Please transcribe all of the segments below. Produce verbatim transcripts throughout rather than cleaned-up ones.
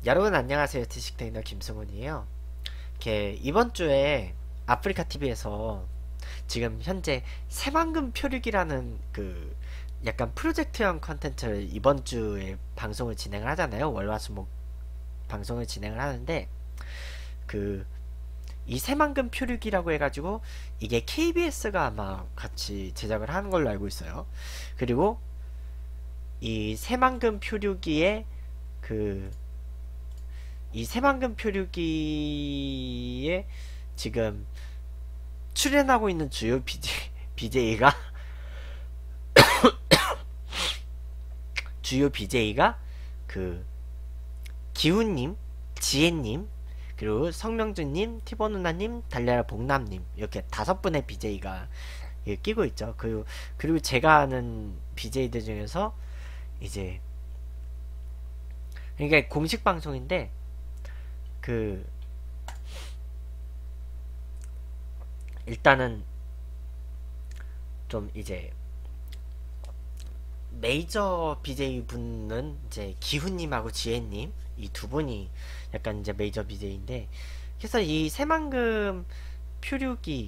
여러분 안녕하세요. 지식테이너 김승훈이에요. 이렇게 이번 주에 아프리카티비에서 지금 현재 새만금 표류기라는 그 약간 프로젝트형 컨텐츠를 이번 주에 방송을 진행을 하잖아요. 월화수목 방송을 진행을 하는데 그 이 새만금 표류기라고 해가지고 이게 케이비에스가 아마 같이 제작을 하는 걸로 알고 있어요. 그리고 이 새만금 표류기에 그 이 새만금 표류기에 지금 출연하고 있는 주요 비제이, 비제이가 주요 비제이가 그 기훈님, 지혜님, 그리고 성명준님, 티버누나님, 달려라 복남님 이렇게 다섯 분의 비제이가 끼고 있죠. 그리고 그리고 제가 아는 비제이들 중에서 이제 그러니까 공식 방송인데 그 일단은 좀 이제 메이저 비제이 분은 이제 기훈님하고 지혜님 이 두 분이 약간 이제 메이저 비제이인데, 그래서 이 새만금 표류기라고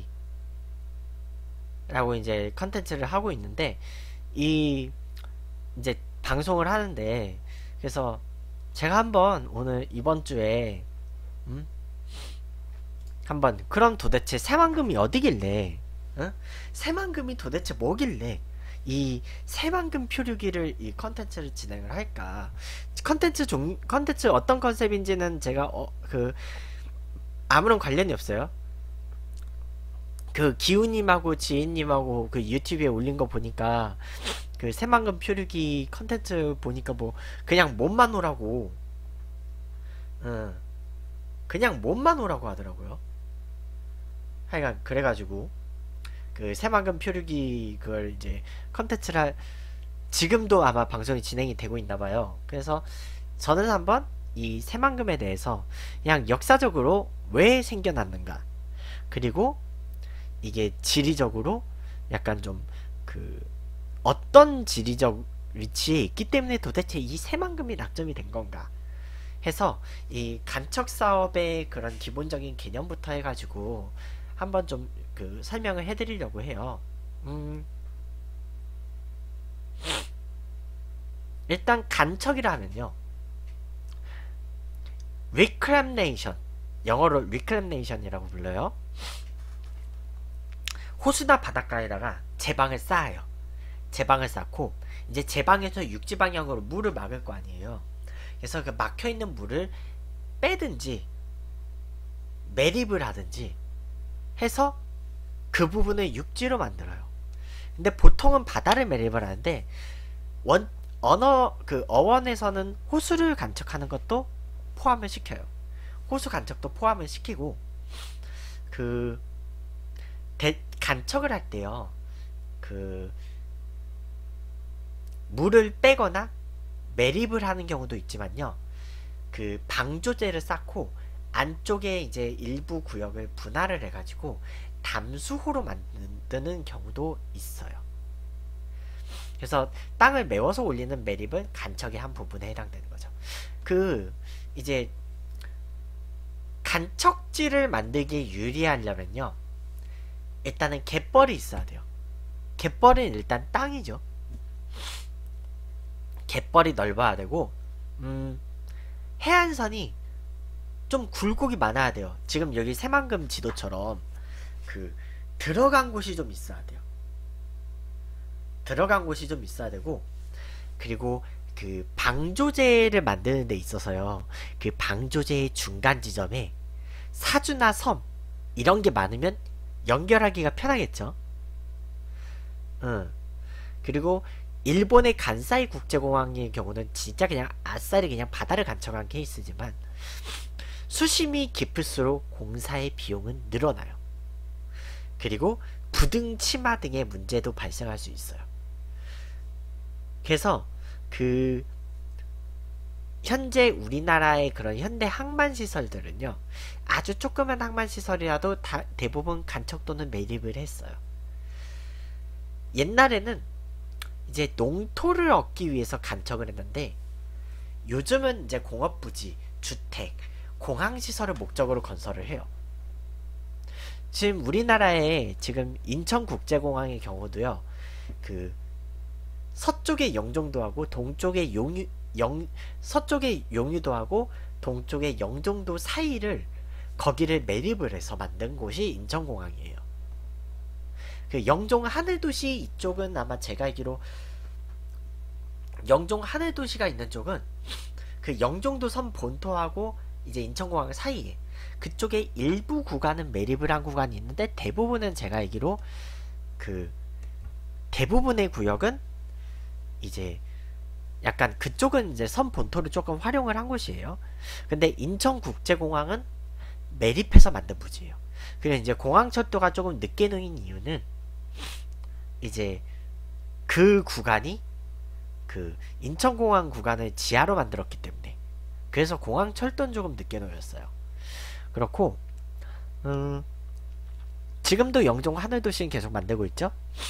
이제 컨텐츠를 하고 있는데 이 이제 방송을 하는데, 그래서 제가 한번 오늘 이번 주에 음? 한번 그럼 도대체 새만금이 어디길래 어? 새만금이 도대체 뭐길래 이 새만금 표류기를 이 컨텐츠를 진행을 할까. 컨텐츠 종 컨텐츠 어떤 컨셉인지는 제가 어, 그 아무런 관련이 없어요. 그 기훈님하고 지혜님하고 그 유튜브에 올린 거 보니까 그 새만금 표류기 컨텐츠 보니까 뭐 그냥 몸만 오라고 응. 그냥 몸만 오라고 하더라고요. 하여간 그래가지고 그 새만금 표류기 그걸 이제 컨텐츠를 할, 지금도 아마 방송이 진행이 되고 있나봐요. 그래서 저는 한번 이 새만금에 대해서 그냥 역사적으로 왜 생겨났는가, 그리고 이게 지리적으로 약간 좀 그 어떤 지리적 위치에 있기 때문에 도대체 이 새만금이 낙점이 된 건가 해서 이 간척 사업의 그런 기본적인 개념부터 해가지고 한번 좀 그 설명을 해드리려고 해요. 음, 일단 간척이라 하면요, 리크램네이션, 영어로 리크램네이션이라고 불러요. 호수나 바닷가에다가 제방을 쌓아요. 제방을 쌓고 이제 제방에서 육지 방향으로 물을 막을 거 아니에요. 그래서 그 막혀있는 물을 빼든지 매립을 하든지 해서 그 부분을 육지로 만들어요. 근데 보통은 바다를 매립을 하는데 원 언어 그 어원에서는 호수를 간척하는 것도 포함을 시켜요. 호수 간척도 포함을 시키고 그 대, 간척을 할 때요, 그 물을 빼거나 매립을 하는 경우도 있지만요, 그 방조제를 쌓고 안쪽에 이제 일부 구역을 분할을 해가지고 담수호로 만드는 경우도 있어요. 그래서 땅을 메워서 올리는 매립은 간척의 한 부분에 해당되는 거죠. 그 이제 간척지를 만들기에 유리하려면요, 일단은 갯벌이 있어야 돼요. 갯벌은 일단 땅이죠. 갯벌이 넓어야 되고 음, 해안선이 좀 굴곡이 많아야 돼요. 지금 여기 새만금 지도처럼 그 들어간 곳이 좀 있어야 돼요. 들어간 곳이 좀 있어야 되고, 그리고 그 방조제를 만드는 데 있어서요, 그 방조제의 중간 지점에 사주나 섬 이런 게 많으면 연결하기가 편하겠죠. 응. 그리고 일본의 간사이 국제공항의 경우는 진짜 그냥 아싸리 그냥 바다를 간척한 케이스지만 수심이 깊을수록 공사의 비용은 늘어나요. 그리고 부등 침하 등의 문제도 발생할 수 있어요. 그래서 그 현재 우리나라의 그런 현대 항만시설들은요, 아주 조그만 항만시설이라도 다 대부분 간척 또는 매립을 했어요. 옛날에는 이제 농토를 얻기 위해서 간척을 했는데 요즘은 이제 공업부지, 주택, 공항시설을 목적으로 건설을 해요. 지금 우리나라에 지금 인천국제공항의 경우도요, 그 서쪽에 영종도하고 동쪽에 용유, 영, 서쪽에 용유도하고 동쪽에 영종도 사이를 거기를 매립을 해서 만든 곳이 인천공항이에요. 그 영종 하늘도시 이쪽은 아마 제가 알기로 영종 하늘도시가 있는 쪽은 그 영종도 섬 본토하고 이제 인천공항 사이에 그쪽에 일부 구간은 매립을 한 구간이 있는데 대부분은 제가 알기로 그 대부분의 구역은 이제 약간 그쪽은 이제 섬 본토를 조금 활용을 한 곳이에요. 근데 인천국제공항은 매립해서 만든 부지예요. 그래서 이제 공항철도가 조금 늦게 놓인 이유는 이제 그 구간이 그 인천공항 구간을 지하로 만들었기 때문에, 그래서 공항철도는 조금 늦게 놓였어요. 그렇고 음, 지금도 영종 하늘도시는 계속 만들고 있죠.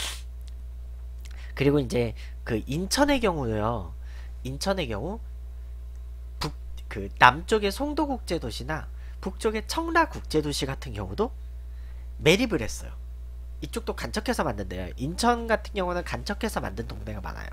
그리고 이제 그 인천의 경우요, 인천의 경우 북 그 남쪽의 송도국제도시나 북쪽의 청라국제도시 같은 경우도 매립을 했어요. 이쪽도 간척해서 만든대요. 인천 같은 경우는 간척해서 만든 동네가 많아요.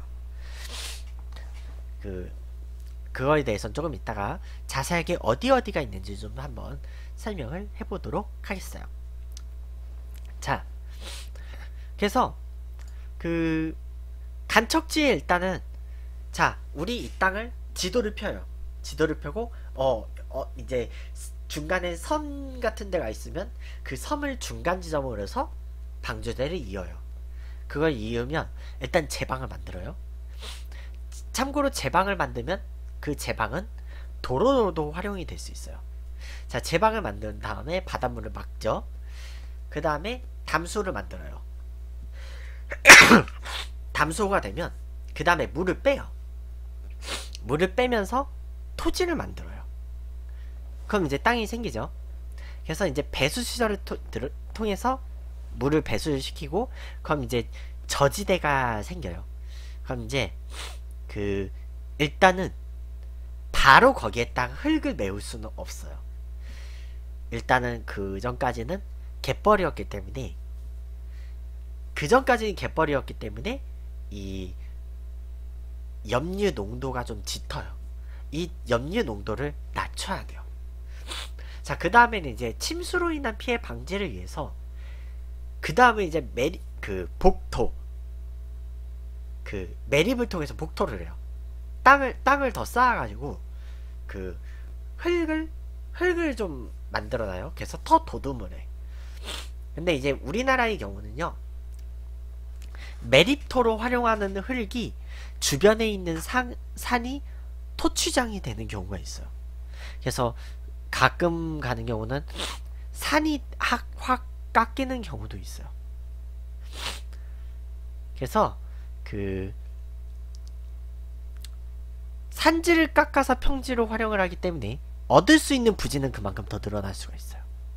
그 그거에 대해서는 조금 이따가 자세하게 어디 어디가 있는지 좀 한번 설명을 해보도록 하겠어요. 자, 그래서 그 간척지에 일단은 자, 우리 이 땅을 지도를 펴요. 지도를 펴고 어, 어 이제 중간에 섬 같은 데가 있으면 그 섬을 중간 지점으로 해서 방주대를 이어요. 그걸 이으면 일단 제방을 만들어요. 참고로 제방을 만들면 그 제방은 도로로도 활용이 될 수 있어요. 자, 제방을 만든 다음에 바닷물을 막죠. 그 다음에 담수를 만들어요. 담수가 되면 그 다음에 물을 빼요. 물을 빼면서 토지를 만들어요. 그럼 이제 땅이 생기죠. 그래서 이제 배수시설을 토, 들, 통해서 물을 배수를 시키고, 그럼 이제 저지대가 생겨요. 그럼 이제 그 일단은 바로 거기에다가 흙을 메울 수는 없어요. 일단은 그 전까지는 갯벌이었기 때문에 그 전까지는 갯벌이었기 때문에 이 염류 농도가 좀 짙어요. 이 염류 농도를 낮춰야 돼요. 자, 그 다음에는 이제 침수로 인한 피해 방지를 위해서 그 다음에 이제 매립, 그 복토, 그 매립을 통해서 복토를 해요. 땅을 땅을 더 쌓아가지고 그 흙을 흙을 좀 만들어놔요. 그래서 더 도둠을 해. 근데 이제 우리나라의 경우는요, 매립토로 활용하는 흙이 주변에 있는 산, 산이 토취장이 되는 경우가 있어요. 그래서 가끔 가는 경우는 산이 확, 확 깎이는 경우도 있어요. 그래서 그 산지를 깎아서 평지로 활용을 하기 때문에 얻을 수 있는 부지는 그만큼 더 늘어날 수가 있어요.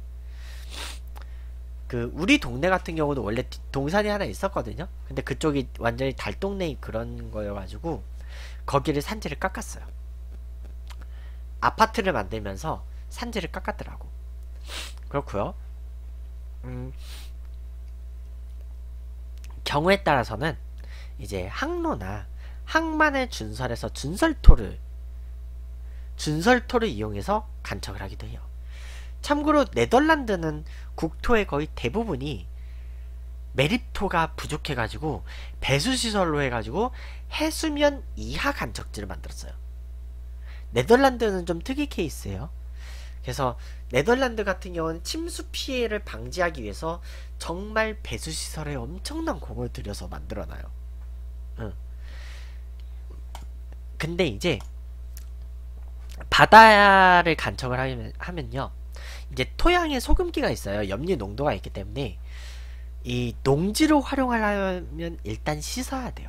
그 우리 동네 같은 경우도 원래 동산이 하나 있었거든요. 근데 그쪽이 완전히 달동네 그런 거여가지고 거기를 산지를 깎았어요. 아파트를 만들면서 산지를 깎았더라고. 그렇고요. 음, 경우에 따라서는 이제 항로나 항만을 준설해서 준설토를 준설토를 이용해서 간척을 하기도 해요. 참고로 네덜란드는 국토의 거의 대부분이 매립토가 부족해가지고 배수시설로 해가지고 해수면 이하 간척지를 만들었어요. 네덜란드는 좀 특이 케이스예요. 그래서 네덜란드 같은 경우는 침수 피해를 방지하기 위해서 정말 배수시설에 엄청난 공을 들여서 만들어놔요. 응. 근데 이제 바다를 간척을 하면, 하면요, 이제 토양에 소금기가 있어요. 염류 농도가 있기 때문에 이 농지로 활용하려면 일단 씻어야 돼요.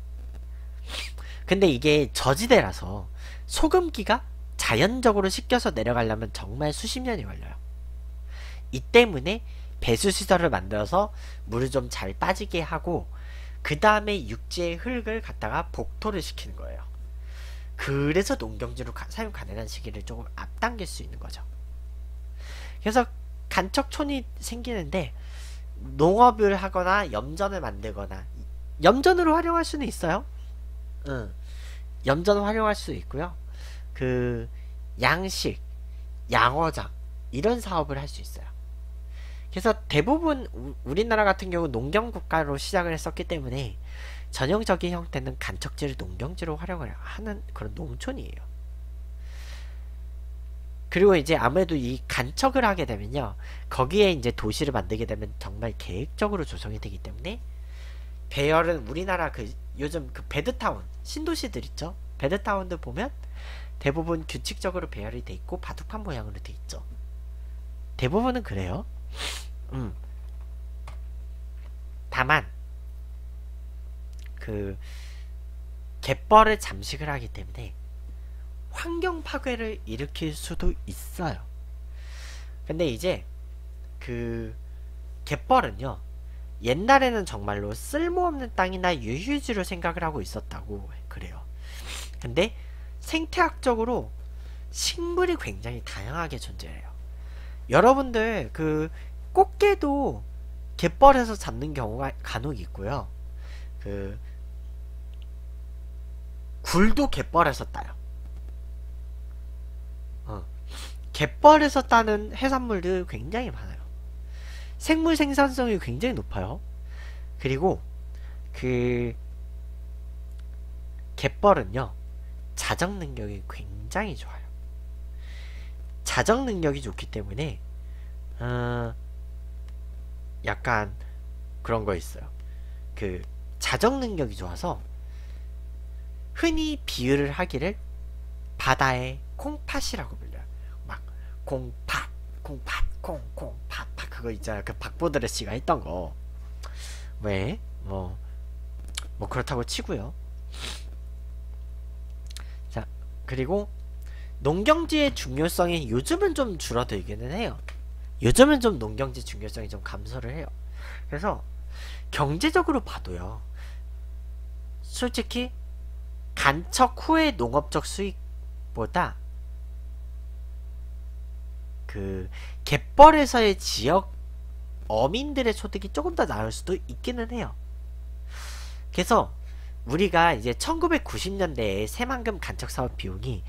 근데 이게 저지대라서 소금기가 자연적으로 씻겨서 내려가려면 정말 수십 년이 걸려요. 이 때문에 배수시설을 만들어서 물을 좀 잘 빠지게 하고 그 다음에 육지의 흙을 갖다가 복토를 시키는 거예요. 그래서 농경지로 가, 사용 가능한 시기를 조금 앞당길 수 있는 거죠. 그래서 간척촌이 생기는데 농업을 하거나 염전을 만들거나 염전으로 활용할 수는 있어요. 응. 염전을 활용할 수 있고요. 그 양식, 양어장 이런 사업을 할 수 있어요. 그래서 대부분 우, 우리나라 같은 경우 농경국가로 시작을 했었기 때문에 전형적인 형태는 간척지를 농경지로 활용을 하는 그런 농촌이에요. 그리고 이제 아무래도 이 간척을 하게 되면요, 거기에 이제 도시를 만들게 되면 정말 계획적으로 조성이 되기 때문에 배열은 우리나라 그 요즘 그 베드타운 신도시들 있죠. 베드타운들 보면 대부분 규칙적으로 배열이 돼 있고 바둑판 모양으로 돼 있죠. 대부분은 그래요. 음. 다만 그 갯벌을 잠식을 하기 때문에 환경 파괴를 일으킬 수도 있어요. 근데 이제 그 갯벌은요, 옛날에는 정말로 쓸모없는 땅이나 유휴지로 생각을 하고 있었다고 그래요. 근데 생태학적으로 식물이 굉장히 다양하게 존재해요. 여러분들 그 꽃게도 갯벌에서 잡는 경우가 간혹 있고요. 그 굴도 갯벌에서 따요. 어. 갯벌에서 따는 해산물들 굉장히 많아요. 생물 생산성이 굉장히 높아요. 그리고 그 갯벌은요, 자정 능력이 굉장히 좋아요. 자정 능력이 좋기 때문에 어, 약간 그런 거 있어요. 그 자정 능력이 좋아서 흔히 비유를 하기를 바다의 콩팥이라고 불려요. 막 콩팥, 콩팥, 콩, 콩, 팥, 팥 그거 있잖아요. 그 박보드레 씨가 했던 거. 왜? 뭐, 뭐 그렇다고 치고요. 자, 그리고 농경지의 중요성이 요즘은 좀 줄어들기는 해요. 요즘은 좀 농경지 중요성이 좀 감소를 해요. 그래서 경제적으로 봐도요, 솔직히 간척 후의 농업적 수익보다 그 갯벌에서의 지역 어민들의 소득이 조금 더 나을 수도 있기는 해요. 그래서 우리가 이제 천구백구십 년대에 새만금 간척 사업 비용이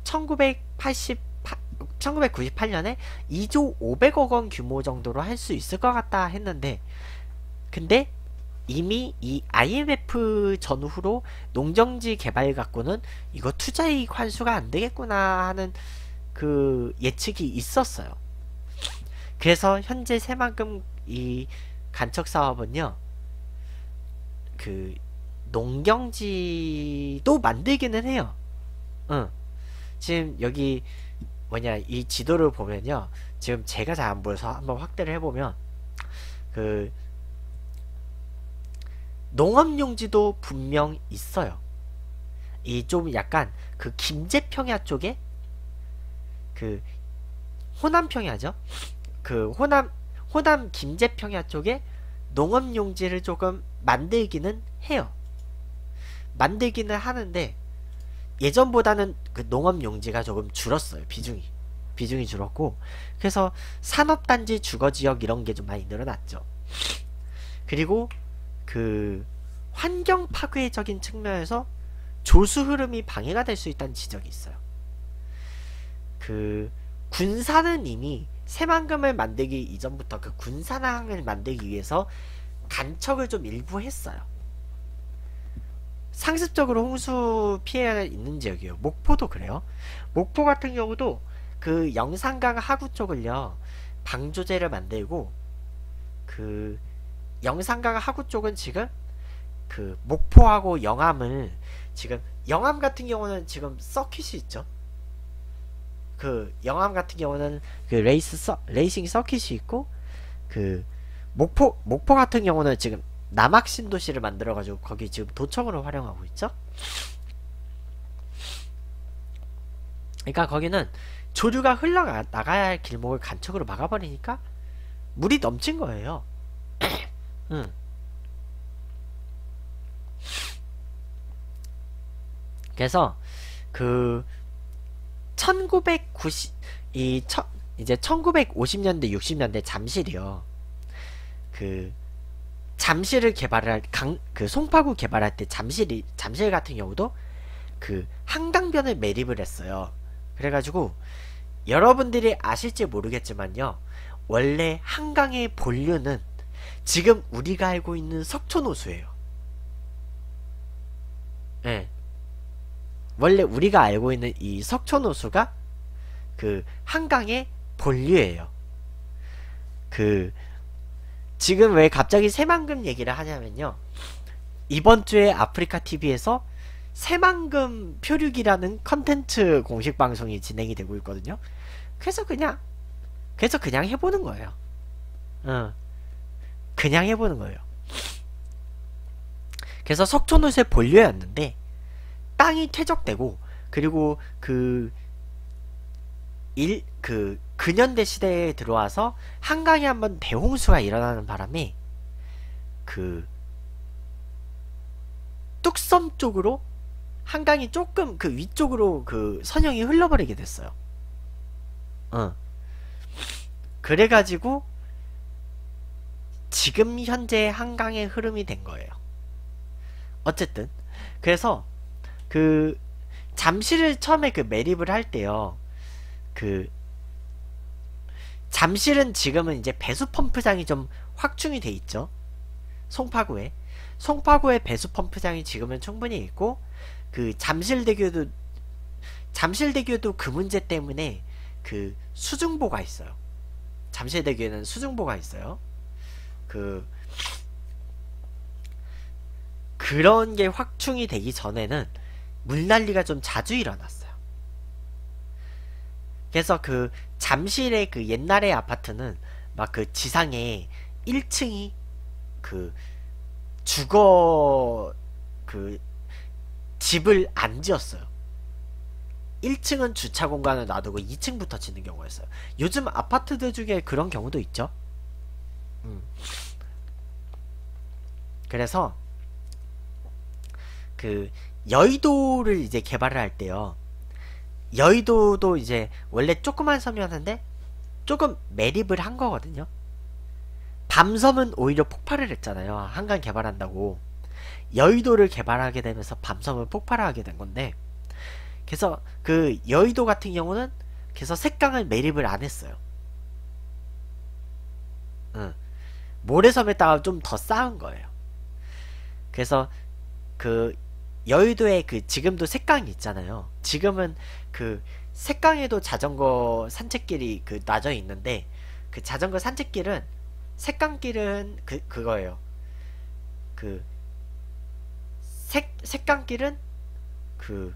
천구백구십팔 년에 이조 오백억 원 규모 정도로 할 수 있을 것 같다 했는데, 근데 이미 이 아이엠에프 전후로 농경지 개발 갖고는 이거 투자이익 환수가 안 되겠구나 하는 그 예측이 있었어요. 그래서 현재 새만금 이 간척 사업은요, 그 농경지도 만들기는 해요. 응. 지금 여기 뭐냐, 이 지도를 보면요, 지금 제가 잘 안 보여서 한번 확대를 해보면 그 농업용지도 분명 있어요. 이 좀 약간 그 김제평야 쪽에 그 호남평야죠. 그 호남 호남 김제평야 쪽에 농업용지를 조금 만들기는 해요. 만들기는 하는데 예전보다는 그 농업용지가 조금 줄었어요. 비중이 비중이 줄었고, 그래서 산업단지 주거지역 이런 게 좀 많이 늘어났죠. 그리고 그 환경 파괴적인 측면에서 조수 흐름이 방해가 될 수 있다는 지적이 있어요. 그 군산은 이미 새만금을 만들기 이전부터 그 군산항을 만들기 위해서 간척을 좀 일부 했어요. 상습적으로 홍수 피해가 있는 지역이에요. 목포도 그래요. 목포 같은 경우도 그 영산강 하구 쪽을요, 방조제를 만들고, 그 영산강 하구 쪽은 지금 그 목포하고 영암을 지금, 영암 같은 경우는 지금 서킷이 있죠. 그 영암 같은 경우는 그 레이스 서, 레이싱 서킷이 있고, 그 목포 목포 같은 경우는 지금 남학 신도시를 만들어 가지고 거기 지금 도청으로 활용하고 있죠. 그러니까 거기는 조류가 흘러나가야 할 길목을 간척으로 막아버리니까 물이 넘친 거예요. 응. 그래서 그 천구백구십 이 천, 이제 천구백오십 년대 육십 년대 잠실이요. 그 잠실을 개발을 할, 강, 그 송파구 개발할 때 잠실이 잠실 같은 경우도 그 한강변을 매립을 했어요. 그래가지고 여러분들이 아실지 모르겠지만요, 원래 한강의 본류는 지금 우리가 알고 있는 석촌호수예요. 예. 원래 우리가 알고 있는 이 석촌호수가 그 한강의 본류예요. 그 지금 왜 갑자기 새만금 얘기를 하냐면요, 이번 주에 아프리카티비에서 새만금 표류기라는 컨텐츠 공식 방송이 진행이 되고 있거든요. 그래서 그냥 그래서 그냥 해보는 거예요. 어, 그냥 해보는 거예요. 그래서 석촌호수의 본류였는데 땅이 퇴적되고, 그리고 그 일, 그 근현대 시대에 들어와서 한강에 한번 대홍수가 일어나는 바람에 그 뚝섬 쪽으로 한강이 조금 그 위쪽으로 그 선형이 흘러버리게 됐어요. 어. 그래가지고 지금 현재 한강의 흐름이 된 거예요. 어쨌든 그래서 그 잠실을 처음에 그 매립을 할 때요, 그 잠실은 지금은 이제 배수 펌프장이 좀 확충이 돼 있죠. 송파구에 송파구에 배수 펌프장이 지금은 충분히 있고, 그 잠실대교도 잠실대교도 그 문제 때문에 그 수중보가 있어요. 잠실대교에는 수중보가 있어요. 그 그런 게 확충이 되기 전에는 물난리가 좀 자주 일어났어요. 그래서 그 잠실의 그 옛날의 아파트는 막 그 지상에 일 층이 그 주거 그 집을 안 지었어요. 일 층은 주차 공간을 놔두고 이 층부터 짓는 경우였어요. 요즘 아파트들 중에 그런 경우도 있죠. 음. 그래서 그 여의도를 이제 개발을 할 때요, 여의도도 이제 원래 조그만 섬이었는데 조금 매립을 한 거거든요. 밤섬은 오히려 폭발을 했잖아요. 한강 개발한다고. 여의도를 개발하게 되면서 밤섬을 폭발하게 된 건데, 그래서 그 여의도 같은 경우는 그래서 색강을 매립을 안 했어요. 응. 모래섬에다가 좀 더 쌓은 거예요. 그래서 그 여의도에 그 지금도 색강이 있잖아요. 지금은 그 색강에도 자전거 산책길이 그 놔져 있는데, 그 자전거 산책길은 색강길은 그 그거예요. 그 색 색강길은 그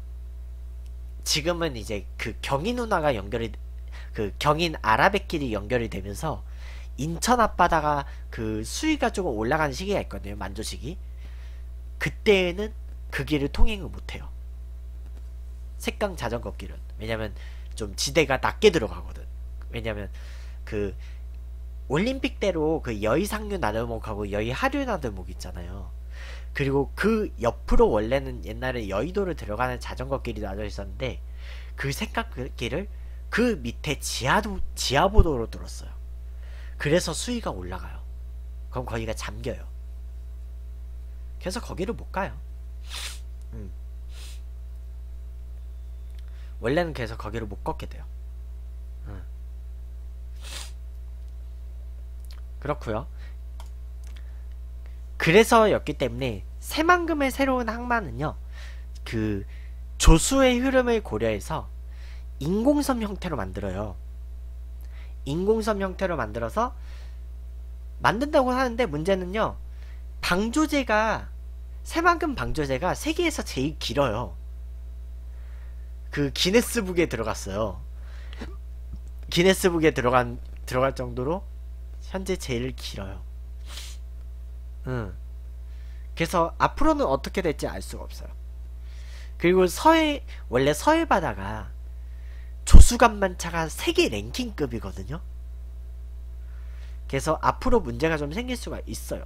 지금은 이제 그 경인 운하가 연결이, 그 경인 아라뱃길이 연결이 되면서 인천 앞바다가 그 수위가 조금 올라가는 시기가 있거든요. 만조시기. 그때는 그 길을 통행을 못해요. 색강 자전거 길은. 왜냐면 좀 지대가 낮게 들어가거든. 왜냐면 그 올림픽대로 그 여의상류 나들목하고 여의하류 나들목 있잖아요. 그리고 그 옆으로 원래는 옛날에 여의도를 들어가는 자전거 길이 놔져 있었는데, 그 색강길을 그 밑에 지하도, 지하보도로 뚫었어요. 그래서 수위가 올라가요. 그럼 거기가 잠겨요. 그래서 거기를 못 가요. 음. 원래는 그래서 거기를 못 걷게 돼요. 음. 그렇구요. 그래서였기 때문에 새만금의 새로운 항만은요, 그 조수의 흐름을 고려해서 인공섬 형태로 만들어요. 인공섬 형태로 만들어서 만든다고 하는데, 문제는요, 방조제가 새만금 방조제가 세계에서 제일 길어요. 그 기네스북에 들어갔어요. 기네스북에 들어간 들어갈 정도로 현재 제일 길어요. 응. 그래서 앞으로는 어떻게 될지 알 수가 없어요. 그리고 서해, 원래 서해 바다가 조수간만차가 세계 랭킹급이거든요. 그래서 앞으로 문제가 좀 생길 수가 있어요.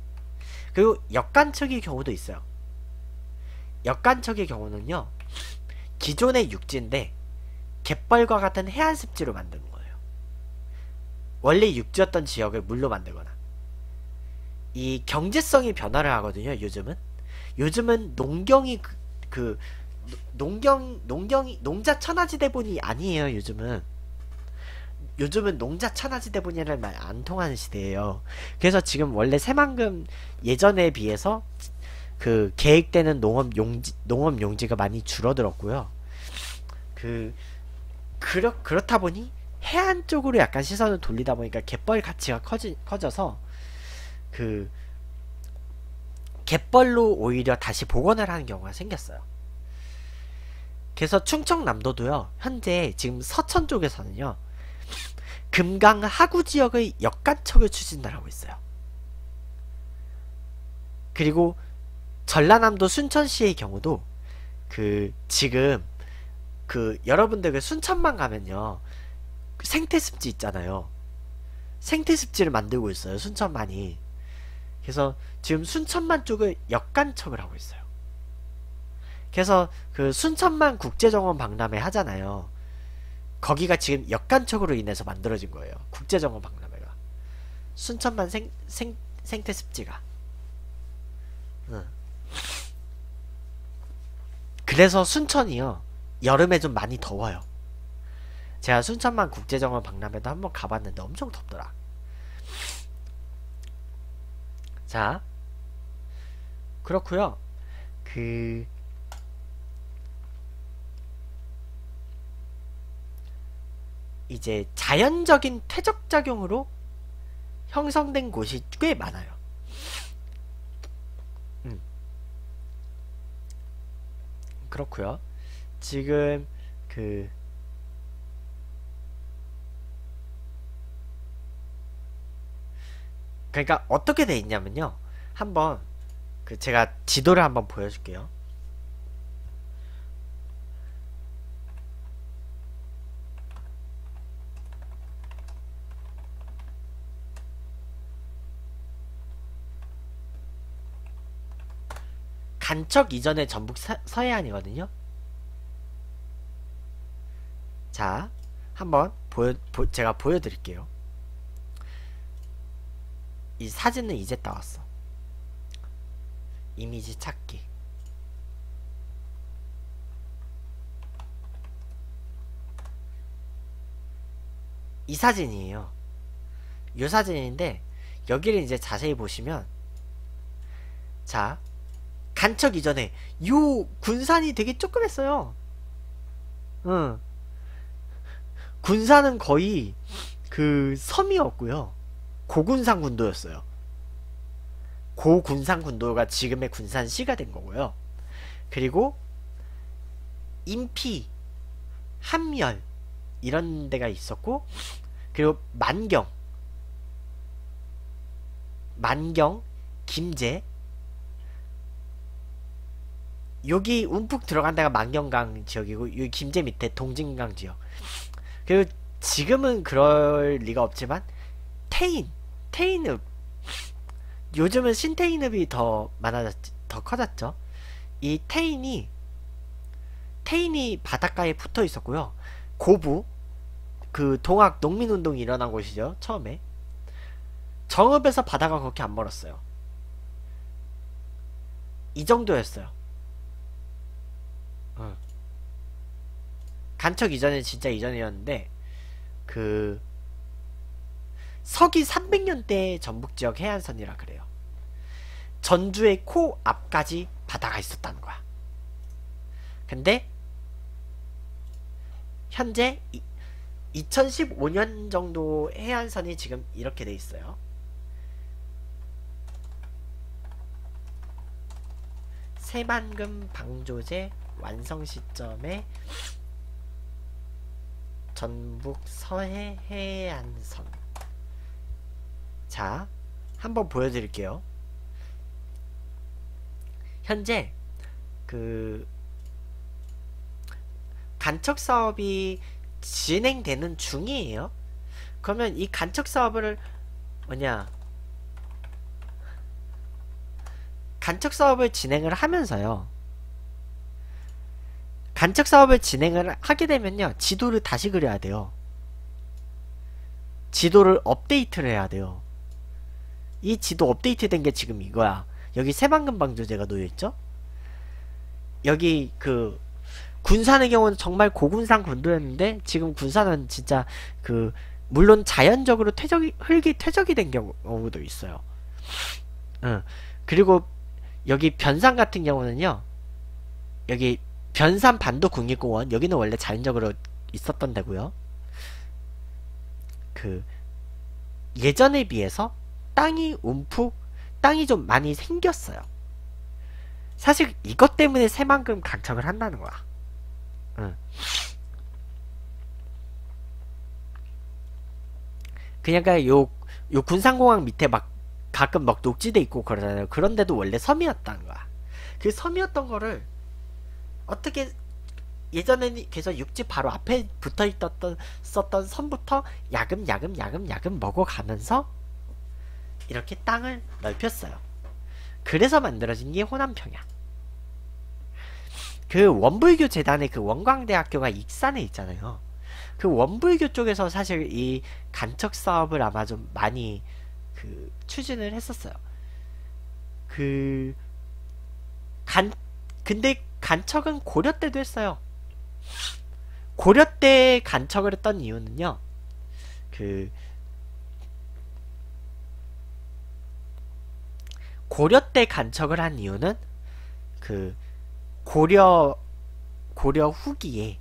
그리고 역간척의 경우도 있어요. 역간척의 경우는요, 기존의 육지인데 갯벌과 같은 해안 습지로 만드는 거예요. 원래 육지였던 지역을 물로 만들거나. 이 경제성이 변화를 하거든요. 요즘은 요즘은 농경이 그, 그 농경 농경이 농자 천하지대본이 아니에요. 요즘은 요즘은 농자 천하지대본이라는 말 안 통하는 시대예요. 그래서 지금 원래 새만금 예전에 비해서 그 계획되는 농업 용지 농업 용지가 많이 줄어들었고요. 그 그렇 그렇다 보니 해안 쪽으로 약간 시선을 돌리다 보니까 갯벌 가치가 커지, 커져서 그 갯벌로 오히려 다시 복원을 하는 경우가 생겼어요. 그래서 충청남도도요. 현재 지금 서천 쪽에서는요. 금강 하구 지역의 역간척을 추진을 하고 있어요. 그리고 전라남도 순천시의 경우도 그 지금 그 여러분들 그 순천만 가면요. 생태습지 있잖아요. 생태습지를 만들고 있어요. 순천만이. 그래서 지금 순천만 쪽을 역간척을 하고 있어요. 그래서 그 순천만 국제정원 박람회 하잖아요. 거기가 지금 역간척으로 인해서 만들어진 거예요. 국제정원 박람회가. 순천만 생, 생, 생태습지가. 응. 그래서 순천이요. 여름에 좀 많이 더워요. 제가 순천만 국제정원 박람회도 한번 가봤는데 엄청 덥더라. 자, 그렇구요. 그 이제 자연적인 퇴적작용으로 형성된 곳이 꽤 많아요. 음. 그렇구요. 지금 그 그러니까 어떻게 돼 있냐면요. 한번 그 제가 지도를 한번 보여줄게요. 간척 이전의 전북 서, 서해안이거든요. 자, 한번 보여, 보, 제가 보여드릴게요. 이 사진은 이제 따왔어. 이미지 찾기. 이 사진이에요. 이 사진인데 여기를 이제 자세히 보시면 자, 간척 이전에 요 군산이 되게 조그맸어요. 응. 군산은 거의 그 섬이었고요. 고군산 군도였어요. 고군산 군도가 지금의 군산시가 된 거고요. 그리고 인피, 함열 이런 데가 있었고, 그리고 만경, 만경, 김제, 여기 움푹 들어간 데가 만경강 지역이고 여기 김제 밑에 동진강 지역. 그리고 지금은 그럴 리가 없지만 태인, 태인읍, 요즘은 신태인읍이 더 많아졌, 더 커졌죠. 이 태인이 태인이 바닷가에 붙어 있었고요. 고부, 그 동학 농민운동이 일어난 곳이죠. 처음에 정읍에서 바다가 그렇게 안 멀었어요. 이 정도였어요. 어. 간척 이전에 진짜 이전이었는데 그 서기 삼백 년대 전북지역 해안선이라 그래요. 전주의 코 앞까지 바다가 있었다는 거야. 근데 현재 이, 이천십오 년 정도 해안선이 지금 이렇게 돼 있어요. 새만금 방조제 완성 시점에 전북 서해 해안선. 자, 한번 보여드릴게요. 현재 그 간척 사업이 진행되는 중이에요. 그러면 이 간척 사업을 뭐냐 간척 사업을 진행을 하면서요. 간척 사업을 진행을 하게 되면요, 지도를 다시 그려야 돼요. 지도를 업데이트를 해야 돼요. 이 지도 업데이트 된 게 지금 이거야. 여기 새만금 방조제가 놓여있죠? 여기 그 군산의 경우는 정말 고군산 군도였는데 지금 군산은 진짜 그 물론 자연적으로 퇴적이 흙이 퇴적이 된 경우도 있어요. 응. 그리고 여기 변산 같은 경우는요, 여기 변산 반도 국립공원, 여기는 원래 자연적으로 있었던 데고요. 그 예전에 비해서 땅이 움푹 땅이 좀 많이 생겼어요. 사실 이것 때문에 새만금 간척을 한다는 거야. 응. 그러니까 요, 요 군산공항 밑에 막 가끔 막 녹지대 있고 그러잖아요. 그런데도 원래 섬이었다는 거야. 그 섬이었던 거를 어떻게 예전에는 그래서 육지 바로 앞에 붙어 있었던 썼던 섬부터 야금 야금 야금 야금 먹어가면서 이렇게 땅을 넓혔어요. 그래서 만들어진 게 호남평야. 그 원불교 재단의 그 원광대학교가 익산에 있잖아요. 그 원불교 쪽에서 사실 이 간척 사업을 아마 좀 많이 그 추진을 했었어요. 그 간 근데 간척은 고려 때도 했어요. 고려 때 간척을 했던 이유는요, 그 고려 때 간척을 한 이유는 그 고려 고려 후기에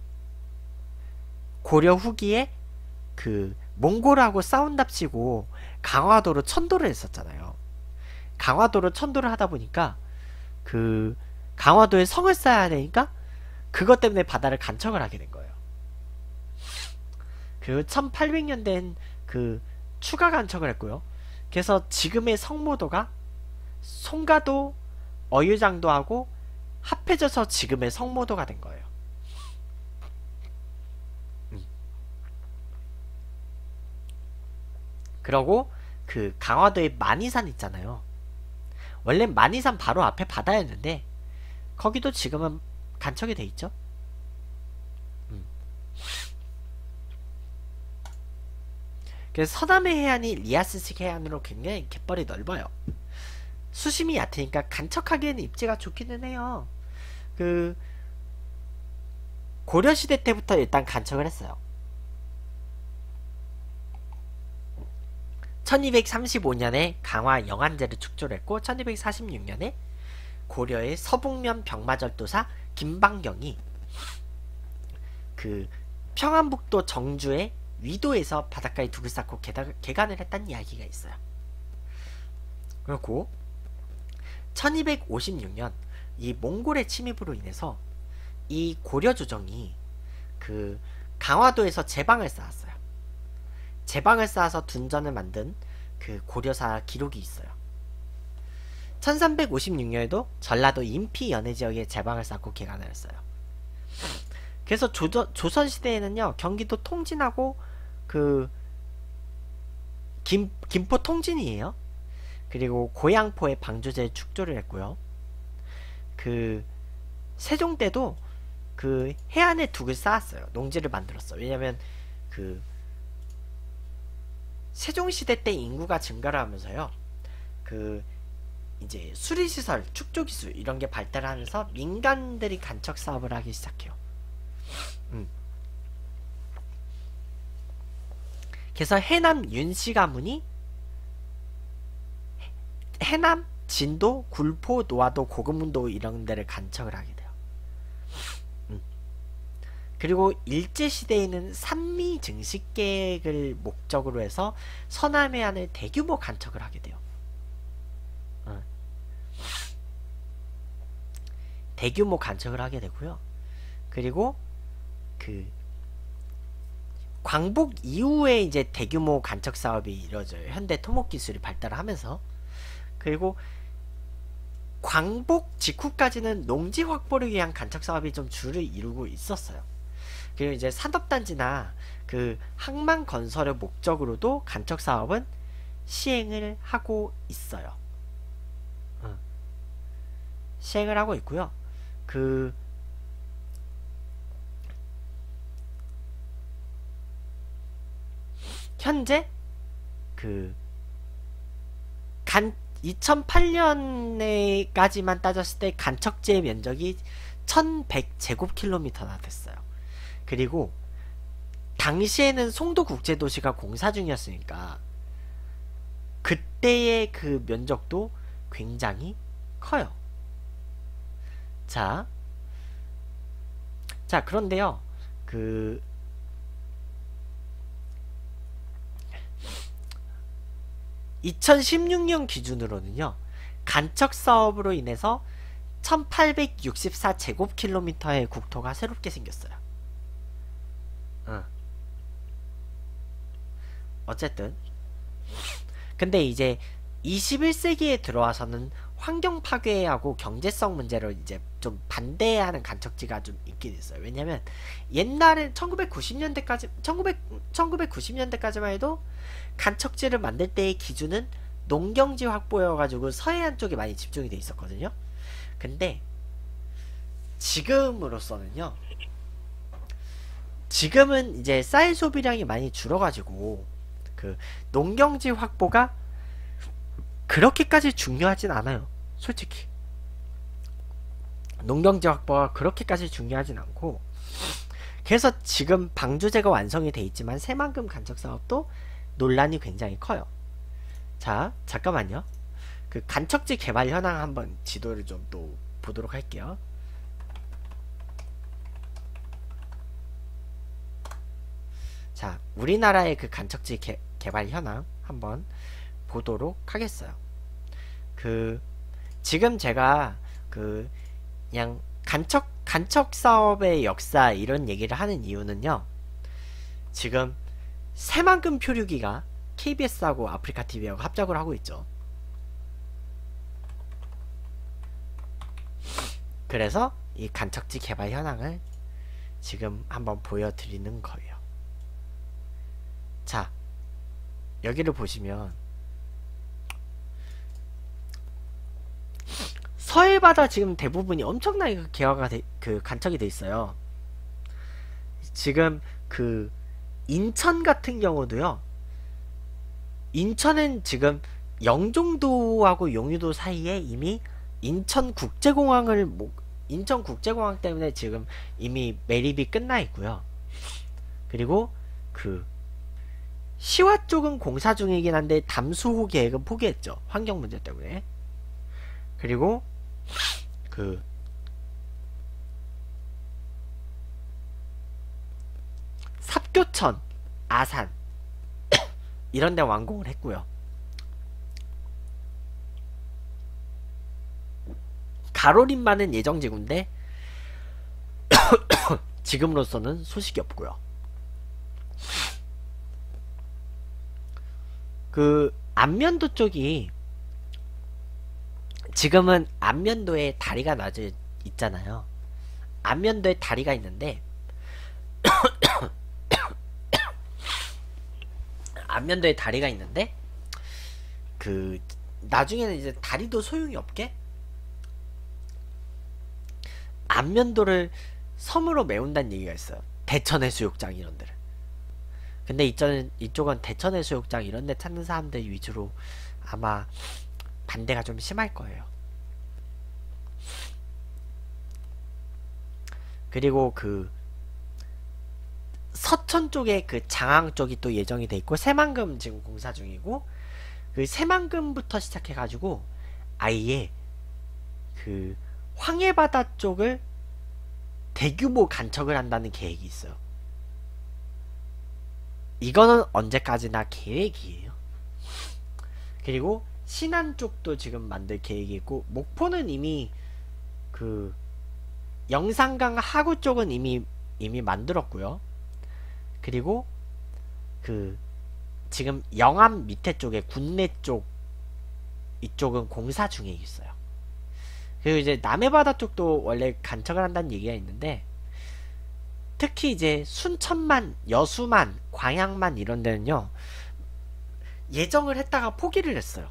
고려 후기에 그 몽골하고 싸운답시고 강화도로 천도를 했었잖아요. 강화도로 천도를 하다 보니까 그 강화도에 성을 쌓아야 되니까 그것 때문에 바다를 간척을 하게 된 거예요. 그리고 천팔백 년 된 그 추가 간척을 했고요. 그래서 지금의 성모도가 송가도, 어유장도하고 합해져서 지금의 성모도가 된 거예요. 음. 그러고 그 강화도에 만이산 있잖아요. 원래 만이산 바로 앞에 바다였는데 거기도 지금은 간척이 돼 있죠. 음. 그래서 서남해 해안이 리아스식 해안으로 굉장히 갯벌이 넓어요. 수심이 얕으니까 간척하기에는 입지가 좋기는 해요. 그 고려시대 때부터 일단 간척을 했어요. 천이백삼십오 년에 강화 영안제를 축조를 했고 천이백사십육 년에 고려의 서북면 병마절도사 김방경이 그 평안북도 정주의 위도에서 바닷가에 둑을 쌓고 개간을 했다는 이야기가 있어요. 그리고 천이백오십육 년 이 몽골의 침입으로 인해서 이 고려 조정이 그 강화도에서 제방을 쌓았어요. 제방을 쌓아서 둔전을 만든 그 고려사 기록이 있어요. 천삼백오십육 년에도 전라도 인피 연해 지역에 제방을 쌓고 개간을 했어요. 그래서 조조, 조선시대에는요, 경기도 통진하고 그 김, 김포 통진이에요. 그리고 고양포에 방조제 축조를 했고요. 그 세종 때도 그 해안에 둑을 쌓았어요. 농지를 만들었어요. 왜냐면 그 세종시대 때 인구가 증가를 하면서요, 그 이제 수리시설, 축조기술 이런 게 발달하면서 민간들이 간척 사업을 하기 시작해요. 음. 그래서 해남 윤씨 가문이 해남, 진도, 굴포, 노화도, 고금문도 이런 데를 간척을 하게 돼요. 음. 그리고 일제시대에는 산미 증식 계획을 목적으로 해서 서남해안을 대규모 간척을 하게 돼요. 어. 대규모 간척을 하게 되고요. 그리고 그 광복 이후에 이제 대규모 간척 사업이 이루어져요. 현대 토목 기술이 발달하면서. 그리고 광복 직후까지는 농지 확보를 위한 간척 사업이 좀 주를 이루고 있었어요. 그리고 이제 산업단지나 그 항만 건설의 목적으로도 간척 사업은 시행을 하고 있어요. 어. 시행을 하고 있고요. 그 현재 그 간 이천팔 년에까지만 따졌을 때 간척지의 면적이 천백 제곱킬로미터나 됐어요. 그리고 당시에는 송도국제도시가 공사 중이었으니까 그때의 그 면적도 굉장히 커요. 자, 자 그런데요, 그 이천십육 년 기준으로는요, 간척 사업으로 인해서 천팔백육십사 제곱킬로미터의 국토가 새롭게 생겼어요. 어. 어쨌든 근데 이제 이십일 세기에 들어와서는 환경 파괴하고 경제성 문제로 이제 좀 반대하는 간척지가 좀 있긴 있어요. 왜냐면 옛날에 천구백구십 년대까지 천구백, 천구백구십 년대까지만 해도 간척지를 만들 때의 기준은 농경지 확보여가지고 서해안 쪽에 많이 집중이 돼 있었거든요. 근데 지금으로서는요, 지금은 이제 쌀 소비량이 많이 줄어가지고 그 농경지 확보가 그렇게까지 중요하진 않아요. 솔직히 농경지 확보가 그렇게까지 중요하진 않고, 그래서 지금 방조제가 완성이 돼 있지만 새만금 간척 사업도 논란이 굉장히 커요. 자, 잠깐만요. 그 간척지 개발 현황 한번 지도를 좀 또 보도록 할게요. 자, 우리나라의 그 간척지 개, 개발 현황 한번 보도록 하겠어요. 그 지금 제가 그 그냥 간척 간척 사업의 역사 이런 얘기를 하는 이유는요, 지금 새만금 표류기가 케이비에스하고 아프리카티비하고 합작을 하고 있죠. 그래서 이 간척지 개발 현황을 지금 한번 보여드리는 거예요. 자, 여기를 보시면 서해바다 지금 대부분이 엄청나게 개화가 돼, 그 간척이 돼 있어요. 지금 그 인천 같은 경우도요, 인천은 지금 영종도하고 용유도 사이에 이미 인천국제공항을 뭐, 인천국제공항 때문에 지금 이미 매립이 끝나 있고요. 그리고 그 시와 쪽은 공사 중이긴 한데 담수호 계획은 포기했죠. 환경 문제 때문에. 그리고 그 삽교천, 아산 이런 데 완공을 했고요. 가로림만은 예정지구인데 지금으로서는 소식이 없고요. 그 안면도 쪽이 지금은 안면도에 다리가 놔져 있잖아요. 안면도에 다리가 있는데 안면도에 다리가 있는데 그 나중에는 이제 다리도 소용이 없게 안면도를 섬으로 메운다는 얘기가 있어요. 대천해수욕장 이런 데를. 근데 이쪽은, 이쪽은 대천해수욕장 이런 데 찾는 사람들 위주로 아마 반대가 좀 심할 거예요. 그리고 그 서천 쪽에 그 장항 쪽이 또 예정이 돼 있고, 새만금 지금 공사 중이고, 그 새만금부터 시작해 가지고 아예 그 황해바다 쪽을 대규모 간척을 한다는 계획이 있어요. 이거는 언제까지나 계획이에요. 그리고 신안 쪽도 지금 만들 계획이 있고, 목포는 이미 그 영산강 하구 쪽은 이미 이미 만들었고요. 그리고 그 지금 영암 밑에 쪽에 군내 쪽 이쪽은 공사 중에 있어요. 그리고 이제 남해바다 쪽도 원래 간척을 한다는 얘기가 있는데, 특히 이제 순천만, 여수만, 광양만 이런 데는요 예정을 했다가 포기를 했어요.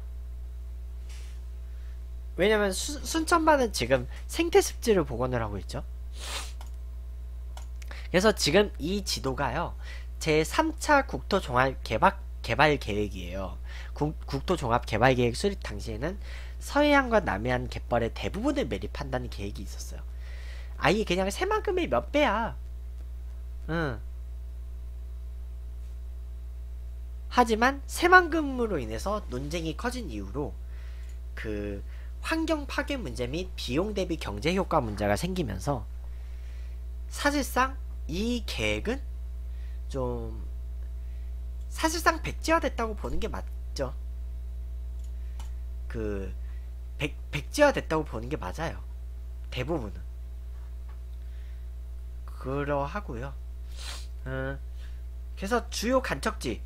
왜냐면 수, 순천만은 지금 생태습지를 복원을 하고 있죠. 그래서 지금 이 지도가요 제삼 차 국토종합 개발, 개발 계획이에요. 국, 국토종합 개발 계획 수립 당시에는 서해안과 남해안 갯벌의 대부분을 매립한다는 계획이 있었어요. 아예 그냥 새만금의 몇 배야. 응. 하지만 새만금으로 인해서 논쟁이 커진 이후로 그 환경 파괴 문제 및 비용 대비 경제 효과 문제가 생기면서 사실상 이 계획은 좀 사실상 백지화됐다고 보는 게 맞죠. 그 백, 백지화됐다고 보는 게 맞아요. 대부분은 그러하고요. 어, 그래서 주요 간척지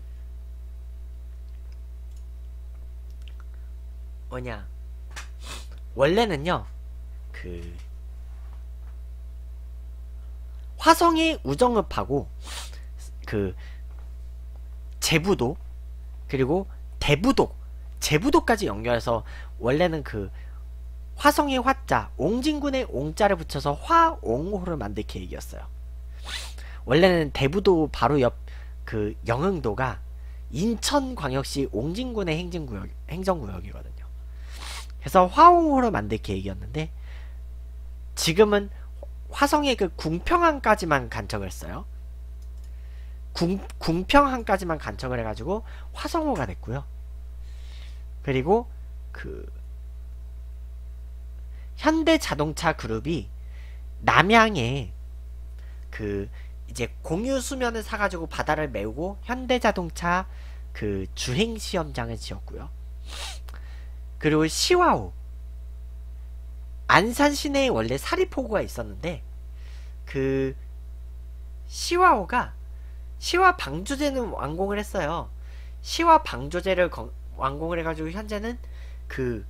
뭐냐, 원래는요 그 화성의 우정읍하고 그 제부도 그리고 대부도 제부도까지 연결해서 원래는 그 화성의 화자 옹진군의 옹자를 붙여서 화옹호를 만들 계획이었어요. 원래는 대부도 바로 옆 그 영흥도가 인천광역시 옹진군의 행정구역, 행정구역이거든요. 그래서 화옹호를 만들 계획이었는데 지금은 화성의 그 궁평항까지만 간척을 했어요. 궁, 궁평항까지만 간척을 해가지고 화성호가 됐고요. 그리고 그 현대자동차 그룹이 남양에 그 이제 공유 수면을 사가지고 바다를 메우고 현대자동차 그 주행 시험장을 지었고요. 그리고 시와호 안산 시내에 원래 사리포구가 있었는데 그 시와호가 시와 방조제는 완공을 했어요. 시와 방조제를 거, 완공을 해가지고 현재는 그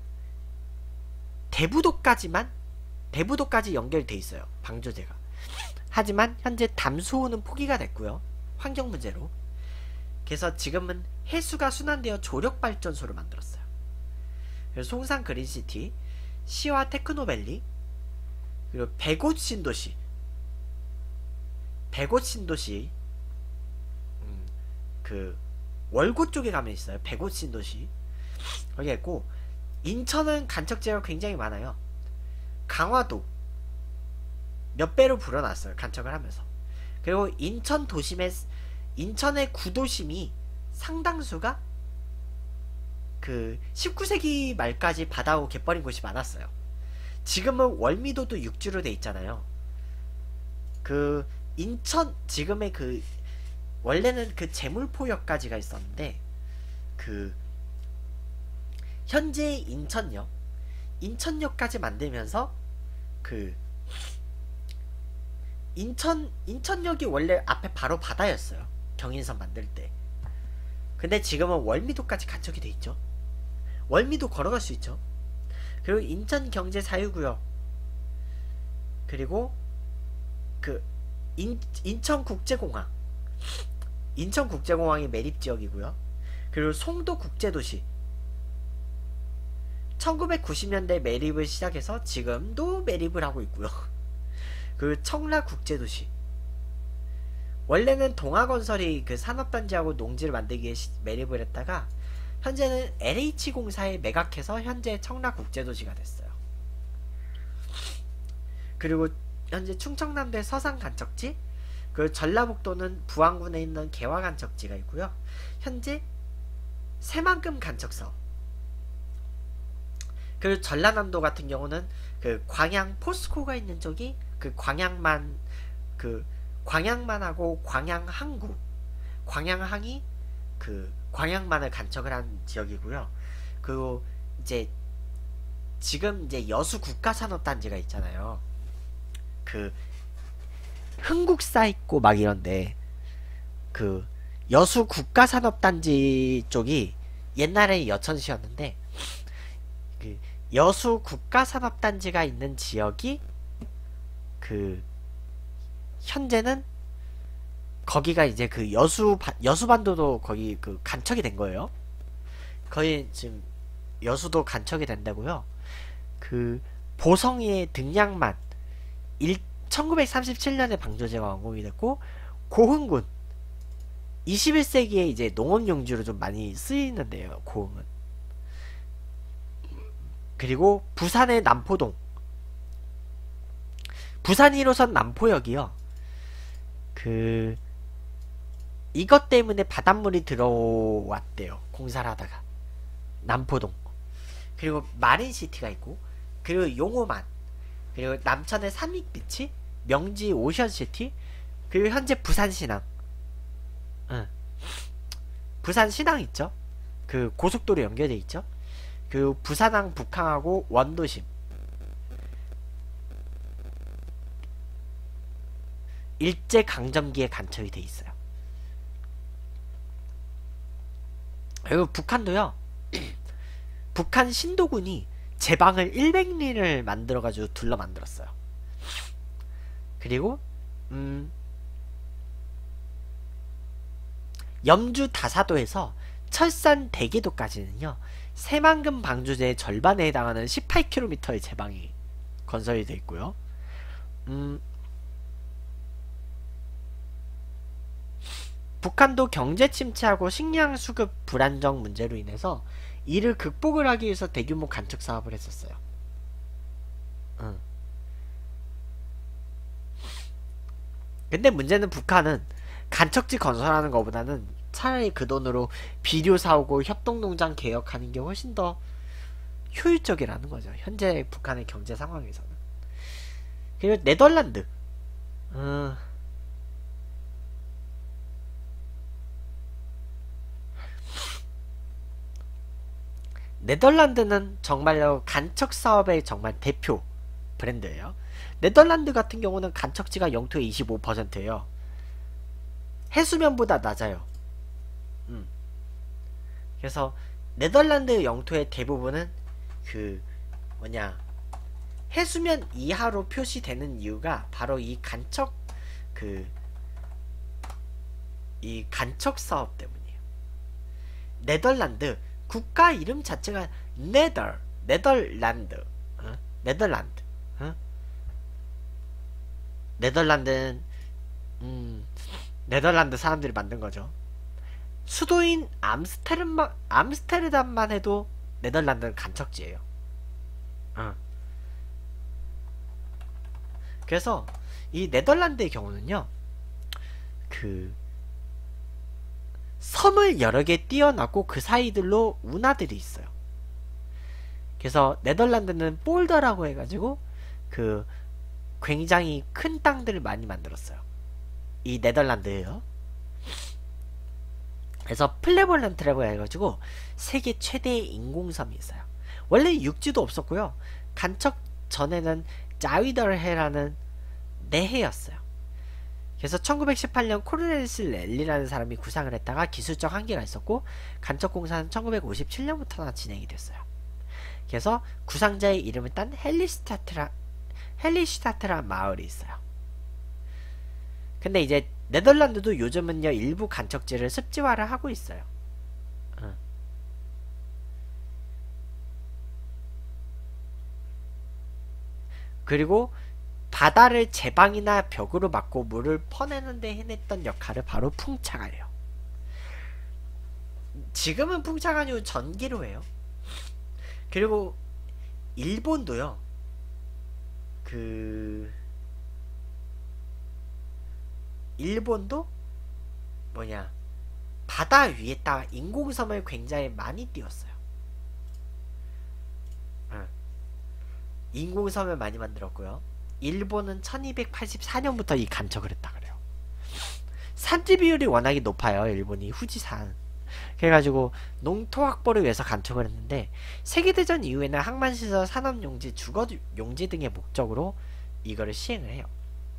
대부도까지만 대부도까지 연결돼 있어요. 방조제가. 하지만 현재 담수호는 포기가 됐고요. 환경 문제로. 그래서 지금은 해수가 순환되어 조력발전소를 만들었어요. 그래서 송산 그린시티, 시와 테크노밸리, 그리고 백옷 신도시, 백옷 신도시, 음, 그 월곶 쪽에 가면 있어요. 백옷 신도시 거기 있고, 인천은 간척지가 굉장히 많아요. 강화도 몇 배로 불어났어요. 간척을 하면서. 그리고 인천 도심의 인천의 구도심이 상당수가 그 십구 세기 말까지 바다하고 갯벌인 곳이 많았어요. 지금은 월미도도 육지로 돼 있잖아요. 그 인천 지금의 그 원래는 그 제물포역까지가 있었는데 그 현재 인천역 인천역까지 만들면서 그 인천 인천역이 원래 앞에 바로 바다였어요. 경인선 만들 때. 근데 지금은 월미도까지 간척이 돼 있죠. 월미도 걸어갈 수 있죠. 그리고 인천경제자유구역, 그리고 그 인, 인천국제공항 인천국제공항이 매립지역이고요. 그리고 송도국제도시 천구백구십 년대 매립을 시작해서 지금도 매립을 하고 있고요. 그 청라국제도시 원래는 동아건설이 그 산업단지하고 농지를 만들기 위해 매립을 했다가 현재는 엘에이치공사에 매각해서 현재 청라국제도시가 됐어요. 그리고 현재 충청남도의 서산간척지, 그 전라북도는 부안군에 있는 개화간척지가 있고요. 현재 새만금 간척서, 그리고 전라남도 같은 경우는 그 광양 포스코가 있는 쪽이 그 광양만 그 광양만하고 광양항구 광양항이 그 광양만을 간척을 한 지역이고요. 그리고 이제 지금 이제 여수 국가산업단지가 있잖아요. 그 흥국사 있고 막 이런데 그 여수 국가산업단지 쪽이 옛날에 여천시였는데 그 여수 국가산업단지가 있는 지역이 그 현재는 거기가 이제 그 여수 여수반도도 거기 그 간척이 된 거예요. 거의 지금 여수도 간척이 된다고요. 그 보성이의 등량만 일, 천구백삼십칠 년에 방조제가 완공이 됐고, 고흥군 이십일 세기에 이제 농업용지로 좀 많이 쓰이는데요, 고흥은. 그리고 부산의 남포동. 부산 일 호선 남포역이요. 그, 이것 때문에 바닷물이 들어왔대요. 공사를 하다가. 남포동. 그리고 마린시티가 있고, 그리고 용호만. 그리고 남천의 삼익비치, 명지 오션시티, 그리고 현재 부산신항. 응. 부산신항 있죠? 그 고속도로 연결돼 있죠? 그 부산항 북항하고 원도심. 일제강점기에 간척이 돼 있어요. 그리고 북한도요. 북한 신도군이 제방을 일백 리를 만들어가지고 둘러 만들었어요. 그리고 음 염주 다사도에서 철산 대계도까지는요, 새만금 방주제의 절반에 해당하는 십팔 킬로미터의 제방이 건설이 되어 있고요. 음, 북한도 경제 침체하고 식량 수급 불안정 문제로 인해서 이를 극복을 하기 위해서 대규모 간척 사업을 했었어요. 응. 근데 문제는 북한은 간척지 건설하는 것보다는 차라리 그 돈으로 비료 사오고 협동농장 개혁하는 게 훨씬 더 효율적이라는 거죠. 현재 북한의 경제 상황에서는. 그리고 네덜란드. 어... 네덜란드는 정말로 간척 사업의 정말 대표 브랜드예요. 네덜란드 같은 경우는 간척지가 영토의 이십오 퍼센트예요. 해수면보다 낮아요. 음. 그래서 네덜란드 영토의 대부분은 그 뭐냐 해수면 이하로 표시되는 이유가 바로 이 간척 그 이 간척 사업 때문이에요. 네덜란드 국가 이름 자체가 네덜 네덜란드 어? 네덜란드 어? 네덜란드는 음 네덜란드 사람들이 만든 거죠. 수도인 암스테르만, 암스테르담만 해도 네덜란드는 간척지예요. 어. 그래서 이 네덜란드의 경우는요, 그 섬을 여러 개 띄어놨고 그 사이들로 운하들이 있어요. 그래서 네덜란드는 볼더라고 해가지고 그 굉장히 큰 땅들을 많이 만들었어요. 이 네덜란드예요. 그래서 플레볼란트라고 해가지고 세계 최대의 인공섬이 있어요. 원래 육지도 없었고요. 간척 전에는 자위더해라는 내해였어요. 그래서 천구백십팔 년 코르넬리스 랠리라는 사람이 구상을 했다가 기술적 한계가 있었고 간척 공사는 천구백오십칠 년부터나 진행이 됐어요. 그래서 구상자의 이름을 딴 헬리스타트라 헬리슈타트라는 마을이 있어요. 근데 이제 네덜란드도 요즘은요 일부 간척지를 습지화를 하고 있어요. 어. 그리고 바다를 제방이나 벽으로 막고 물을 퍼내는 데 해냈던 역할을 바로 풍차가예요. 지금은 풍차가 아니고 전기로 해요. 그리고 일본도요 그 일본도 뭐냐 바다 위에다가 인공섬을 굉장히 많이 띄웠어요. 응. 인공섬을 많이 만들었고요. 일본은 천이백팔십사 년부터 이 간척을 했다 그래요. 산지 비율이 워낙에 높아요. 일본이 후지산. 그래가지고 농토 확보를 위해서 간척을 했는데 세계대전 이후에는 항만시설, 산업용지, 주거용지 등의 목적으로 이거를 시행을 해요.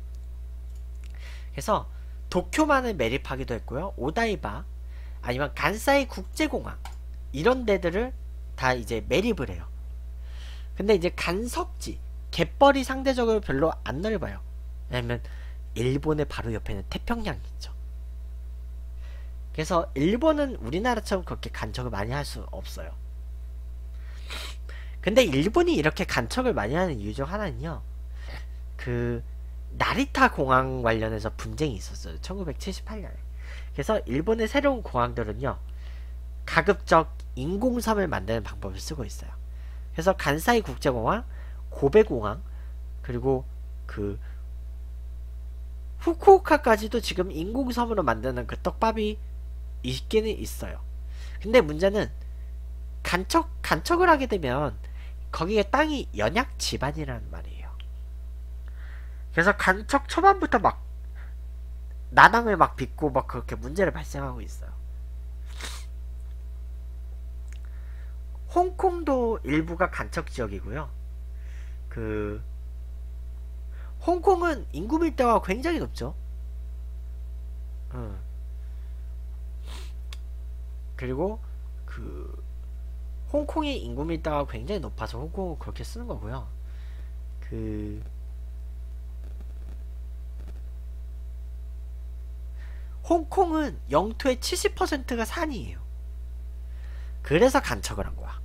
그래서 도쿄만을 매립하기도 했고요. 오다이바 아니면 간사이 국제공항 이런 데들을 다 이제 매립을 해요. 근데 이제 간석지 갯벌이 상대적으로 별로 안 넓어요. 왜냐면 일본의 바로 옆에는 태평양이 있죠. 그래서 일본은 우리나라처럼 그렇게 간척을 많이 할 수 없어요. 근데 일본이 이렇게 간척을 많이 하는 이유 중 하나는요, 그 나리타 공항 관련해서 분쟁이 있었어요. 천구백칠십팔 년에. 그래서 일본의 새로운 공항들은요, 가급적 인공섬을 만드는 방법을 쓰고 있어요. 그래서 간사이 국제공항, 고베공항, 그리고 그 후쿠오카까지도 지금 인공섬으로 만드는 그 떡밥이 있기는 있어요. 근데 문제는 간척, 간척을 하게 되면 거기에 땅이 연약 지반이라는 말이에요. 그래서 간척 초반부터 막 나당을 막 빚고 막 그렇게 문제를 발생하고 있어요. 홍콩도 일부가 간척 지역이고요. 그 홍콩은 인구 밀도가 굉장히 높죠. 어. 그리고 그 홍콩의 인구 밀도가 굉장히 높아서 홍콩은 그렇게 쓰는 거고요. 그 홍콩은 영토의 칠십 퍼센트가 산이에요. 그래서 간척을 한 거야.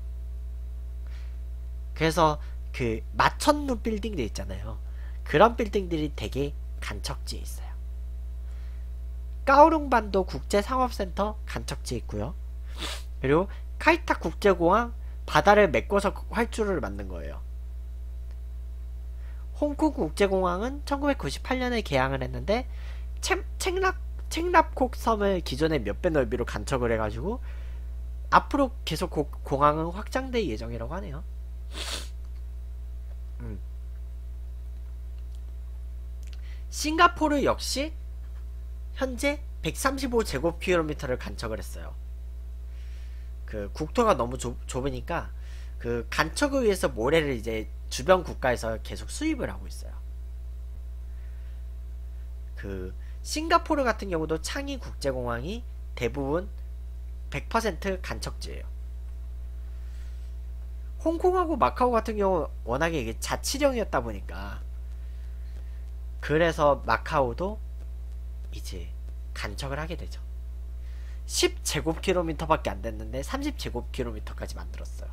그래서 그 마천루 빌딩들 있잖아요. 그런 빌딩들이 되게 간척지에 있어요. 까오룽반도 국제상업센터 간척지에 있고요. 그리고 카이타 국제공항 바다를 메꿔서 활주로를 만든 거예요. 홍콩 국제공항은 천구백구십팔 년에 개항을 했는데 책, 책납, 책납콕 섬을 기존의 몇 배 넓이로 간척을 해가지고 앞으로 계속 고, 공항은 확장될 예정이라고 하네요. 음. 싱가포르 역시 현재 백삼십오 제곱킬로미터를 간척을 했어요. 그 국토가 너무 좁, 좁으니까 그 간척을 위해서 모래를 이제 주변 국가에서 계속 수입을 하고 있어요. 그 싱가포르 같은 경우도 창이 국제공항이 대부분 백 퍼센트 간척지예요. 홍콩하고 마카오 같은 경우 워낙에 이게 자치령이었다 보니까 그래서 마카오도 이제 간척을 하게 되죠. 십 제곱킬로미터 밖에 안 됐는데 삼십 제곱킬로미터까지 만들었어요.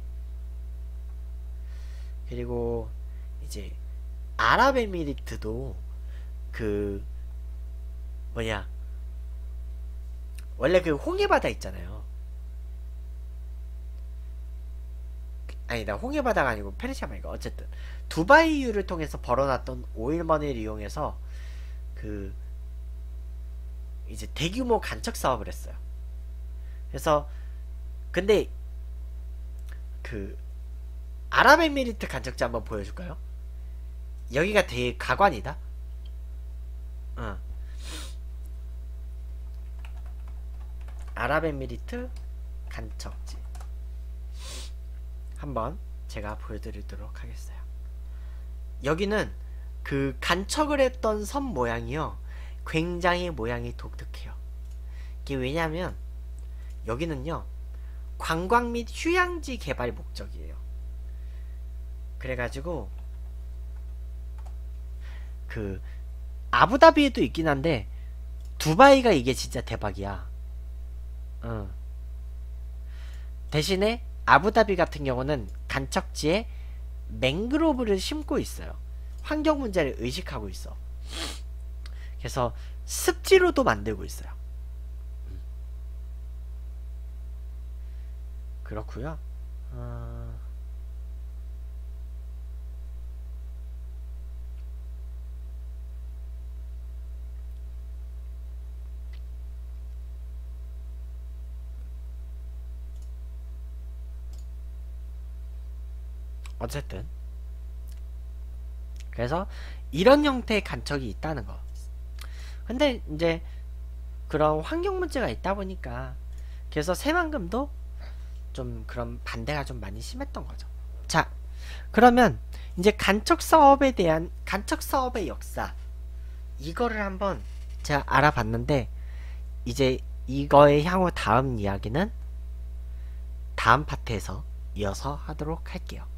그리고 이제 아랍에미리트도 그 뭐냐 원래 그 홍해바다 있잖아요. 아니다, 홍해바다가 아니고 페르시아바니까 어쨌든 두바이유를 통해서 벌어놨던 오일머니를 이용해서 그 이제 대규모 간척 사업을 했어요. 그래서 근데 그 아랍에미리트 간척지 한번 보여줄까요? 여기가 되게 가관이다. 어. 아랍에미리트 간척지 한번 제가 보여드리도록 하겠어요. 여기는 그 간척을 했던 섬 모양이요, 굉장히 모양이 독특해요. 이게 왜냐면 여기는요 관광 및 휴양지 개발 목적이에요. 그래가지고 그 아부다비에도 있긴 한데 두바이가 이게 진짜 대박이야. 어. 대신에 아부다비 같은 경우는 간척지에 맹그로브를 심고 있어요. 환경 문제를 의식하고 있어. 그래서 습지로도 만들고 있어요. 그렇구요. 어... 어쨌든 그래서 이런 형태의 간척이 있다는 거. 근데 이제 그런 환경 문제가 있다 보니까 그래서 새만금도 좀 그런 반대가 좀 많이 심했던 거죠. 자, 그러면 이제 간척 사업에 대한 간척 사업의 역사 이거를 한번 제가 알아봤는데 이제 이거의 향후 다음 이야기는 다음 파트에서 이어서 하도록 할게요.